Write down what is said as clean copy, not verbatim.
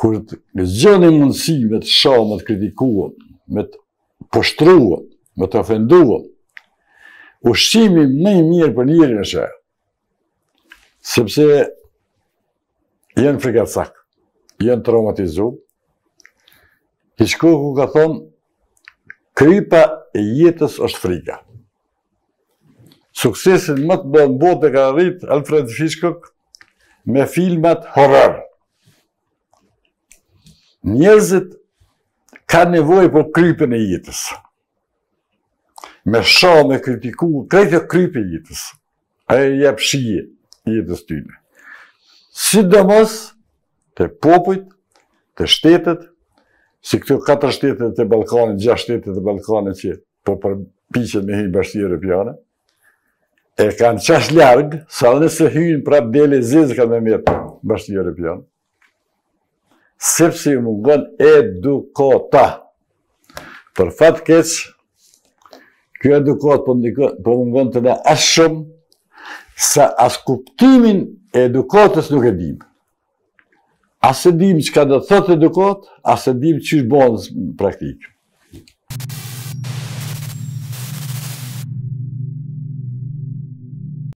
kur të gjoni mundësi me të shoh, me të kritikuar, me të poshtruar, me të ofenduar, ushqimi më i mirë për njerin është ajo. Sepse janë frikacak, janë traumatizuar. Hitchcock ka thonë, krypa e jetës është frika. Suksesin më të bën botë ka arrit Alfred Hitchcock me filmat horror. Njerëzit ka nevojë për krypën e jetës. Me shoh, me kritiku, krejtë krypë e jetës. Ajo jep shije jetës tyne. Sidomos të popujt, të shtetet, si këto 4 shtetet të Ballkanit, 6 shtetet të Ballkanit që po përpiqen me hyrë në Bashkinë Evropiane, e kanë qash largë, sa nëse hyjnë prap dele zezë kanë me mirë Bashkinë Evropiane, sepse ju mungon edukata. Për fat keq, kjo edukat po mungon të na as shumë, sa as kuptimin e edukatës nuk e dim. As e dim çka do të thotë edukat, as e dim ç'ish bën praktikë.